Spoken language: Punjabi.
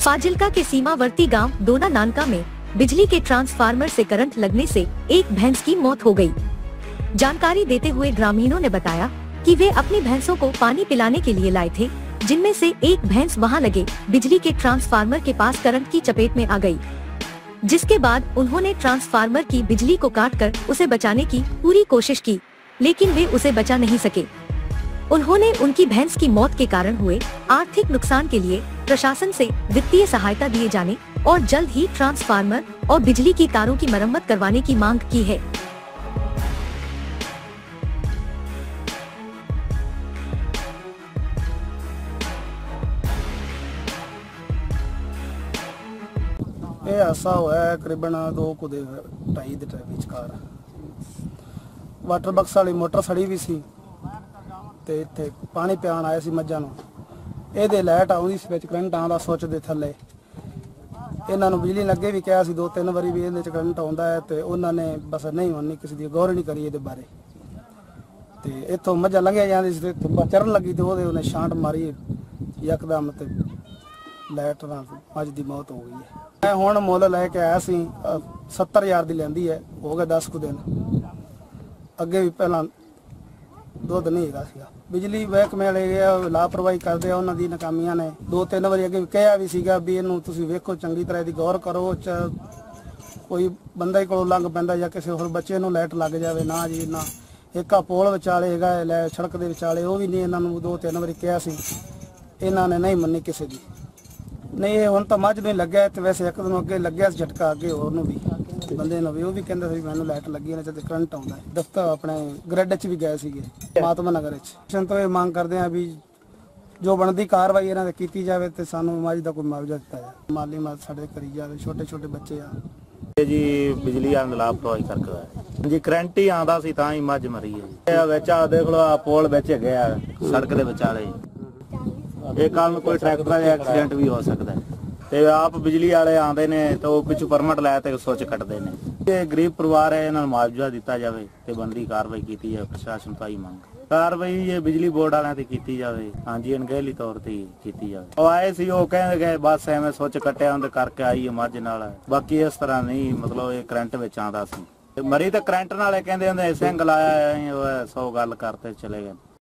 फाजिल्का के सीमावर्ती गांव दोना नानका में बिजली के ट्रांसफार्मर से करंट लगने से एक भैंस की मौत हो गई। जानकारी देते हुए ग्रामीणों ने बताया कि वे अपनी भैंसों को पानी पिलाने के लिए लाए थे, जिनमें से एक भैंस वहां लगे बिजली के ट्रांसफार्मर के पास करंट की चपेट में आ गई, जिसके बाद उन्होंने ट्रांसफार्मर की बिजली को काटकर उसे बचाने की पूरी कोशिश की, लेकिन वे उसे बचा नहीं सके। उन्होंने उनकी भैंस की मौत के कारण हुए आर्थिक नुकसान के लिए प्रशासन से वित्तीय सहायता दिए जाने और जल्द ही ट्रांसफार्मर और बिजली की तारों की मरम्मत करवाने की मांग की है। ਇਹ ਹਾਦਸਾ ਹੋਇਆ ਕਰੀਬਨ 2 ਦੇ 2:30 ਦੇ ਵਿਚਕਾਰ। ਵਾਟਰ ਬਕਸ ਵਾਲੀ ਮੋਟਰ ਸੜੀ ਵੀ ਸੀ ਤੇ ਇੱਥੇ ਪਾਣੀ ਪਿਆਣ ਆਇਆ ਸੀ ਮੱਝਾਂ ਨੂੰ। ਇਹਦੇ ਲਾਈਟ ਆਉਂਦੀ ਸੀ, ਵਿੱਚ ਕਰੰਟ ਆਉਂਦਾ ਸੁੱਚ ਦੇ ਥੱਲੇ। ਇਹਨਾਂ ਨੂੰ ਬਿਜਲੀ ਲੱਗੇ ਵੀ ਕਿਹਾ ਸੀ 2-3 ਵਾਰੀ ਵੀ ਇਹਦੇ ਚ ਕਰੰਟ ਆਉਂਦਾ ਹੈ, ਤੇ ਉਹਨਾਂ ਨੇ ਬਸ ਨਹੀਂ ਮੰਨੀ, ਕਿਸੇ ਦੀ ਗੌਰ ਨਹੀਂ ਕਰੀ ਇਹਦੇ ਬਾਰੇ। ਤੇ ਇੱਥੋਂ ਮੱਝਾਂ ਲੰਘਿਆ ਜਾਂਦੀ ਸੀ ਤੇ ਚਰਨ ਲੱਗੀ ਤੇ ਉਹਨੇ ਛਾਂਟ ਮਾਰੀ ਯਕਦਮ ਤੇ ਲਾਈਟ ਨਾਲ ਮੱਝ ਦੀ ਮੌਤ ਹੋ ਗਈ ਹੈ। ਮੈਂ ਹੁਣ ਮੁੱਲ ਲੈ ਕੇ ਆਇਆ ਸੀ 70,000 ਦੀ ਲੈਂਦੀ ਹੈ, ਹੋ ਗਿਆ 10 ਕੁ ਦਿਨ। ਅੱਗੇ ਵੀ ਪਹਿਲਾਂ ਦੁੱਧ ਨਹੀਂ ਹੈਗਾ ਸੀਗਾ। ਬਿਜਲੀ ਮਹਿਕਮੇ ਵਾਲੇ ਲਾਪਰਵਾਹੀ ਕਰਦੇ ਆ, ਉਹਨਾਂ ਦੀ ਨਾਕਾਮੀਆਂ ਨੇ। 2-3 ਵਾਰੀ ਅੱਗੇ ਕਿਹਾ ਵੀ ਸੀਗਾ ਵੀ ਇਹਨੂੰ ਤੁਸੀਂ ਵੇਖੋ, ਚੰਗੀ ਤਰ੍ਹਾਂ ਇਹਦੀ ਗੌਰ ਕਰੋ, ਕੋਈ ਬੰਦਾ ਹੀ ਕੋਲੋਂ ਲੰਘ ਪੈਂਦਾ ਜਾਂ ਕਿਸੇ ਹੋਰ ਬੱਚੇ ਨੂੰ ਲਾਈਟ ਲੱਗ ਜਾਵੇ। ਨਾ ਜੀ ਨਾ, ਇੱਕ ਆ ਪੋਲ ਵਿਚਾਲੇ ਹੈਗਾ ਲੈ ਸੜਕ ਦੇ ਵਿਚਾਲੇ, ਉਹ ਵੀ ਨਹੀਂ। ਇਹਨਾਂ ਨੂੰ 2-3 ਵਾਰੀ ਕਿਹਾ ਸੀ, ਇਹਨਾਂ ਨੇ ਨਹੀਂ ਮੰਨੀ ਕਿਸੇ ਦੀ। ਨਹੀਂ ਇਹ ਹੁਣ ਤਾਂ ਮੱਝ ਨੂੰ ਲੱਗਿਆ, ਤੇ ਵੈਸੇ ਇੱਕ ਦਿਨ ਅੱਗੇ ਲੱਗਿਆ ਸੀ ਝਟਕਾ, ਅੱਗੇ ਹੋਰ ਨੂੰ ਵੀ ਬੰਦੇ ਨੂੰ ਵੀ। ਉਹ ਵੀ ਕਹਿੰਦਾ ਸੀ ਮੈਨੂੰ ਲਾਈਟ ਲੱਗੀ ਨਾ, ਤੇ ਕਰੰਟ ਆਉਂਦਾ। ਦਫ਼ਤਰ ਆਪਣੇ ਗ੍ਰਿਡ 'ਚ ਵੀ ਗਏ ਸੀਗੇ ਮਾਤਮਾ ਨਗਰ 'ਚ। ਤੋਂ ਇਹ ਮੰਗ ਕਰਦੇ ਆ ਵੀ ਜੋ ਬਣਦੀ ਕਾਰਵਾਈ ਇਹਨਾਂ ਤੇ ਕੀਤੀ ਜਾਵੇ ਤੇ ਸਾਨੂੰ ਮੱਝ ਦਾ ਕੋਈ ਮੁਆਵਜ਼ਾ ਦਿੱਤਾ ਜਾਵੇ, ਮਾਲੀ ਮਦਦ ਸਾਡੇ ਕਰੀ ਜਾਵੇ। ਛੋਟੇ ਬੱਚੇ ਆ ਜੀ, ਬਿਜਲੀ ਵਾਲਾ ਲਾਪਰਵਾਹੀ ਕਰਕੇ ਜੀ ਕਰੰਟ ਹੀ ਆਉਂਦਾ ਸੀ ਤਾਂ ਹੀ ਮੱਝ ਮਰੀ ਹੈ ਜੀ। ਵਿੱਚ ਆ ਦੇਖ ਲਓ, ਆ ਪੋਲ ਵਿੱਚ ਹੈਗੇ ਆ ਸੜਕ ਦੇ ਵਿਚਾਲੇ। ਇਹ ਕੱਲ ਨੂੰ ਕੋਈ ਟਰੈਕਟਰ ਦਾ ਐਕਸੀਡੈਂਟ ਵੀ ਹੋ ਸਕਦਾ ਹੈ, ਤੇ ਆਪ ਬਿਜਲੀ ਵਾਲੇ ਆਉਂਦੇ ਨੇ ਤੇ ਉਹ ਪਿੱਛੋਂ ਪਰਮਿਟ ਲੈ ਤੇ ਸੁੱਚ ਕੱਟਦੇ ਨੇ। ਇਹ ਗਰੀਬ ਪਰਿਵਾਰ ਹੈ, ਇਹਨਾਂ ਨੂੰ ਮੁਆਵਜ਼ਾ ਦਿੱਤਾ ਜਾਵੇ ਤੇ ਬਣਦੀ ਕਾਰਵਾਈ ਕੀਤੀ ਜਾਵੇ। ਪ੍ਰਸ਼ਾਸਨ ਤੋਂ ਹੀ ਮੰਗ ਕਾਰਵਾਈ ਇਹ ਬਿਜਲੀ ਬੋਰਡ ਵਾਲਿਆਂ ਤੇ ਕੀਤੀ ਜਾਵੇ। ਹਾਂਜੀ, ਅਣਗਹਿਲੀ ਤੌਰ ਤੇ ਕੀਤੀ ਜਾਵੇ। ਉਹ ਆਏ ਸੀ, ਉਹ ਕਹਿੰਦੇ ਗਏ ਬਸ ਐਵੇਂ ਸੁੱਚ ਕੱਟਿਆ ਉਹਦੇ ਕਰਕੇ ਆਈ ਮੱਝ ਨਾਲ। ਬਾਕੀ ਇਸ ਤਰ੍ਹਾਂ ਨਹੀਂ, ਮਤਲਬ ਇਹ ਕਰੰਟ ਵਿੱਚ ਆਉਂਦਾ ਸੀ। ਮਰੀ ਤਾਂ ਕਰੰਟ ਨਾਲੇ ਕਹਿੰਦੇ ਹੁੰਦੇ ਸਿੰਘ ਲਾਇਆ 100 ਗੱਲ ਕਰਤੇ ਚਲੇ ਗਏ।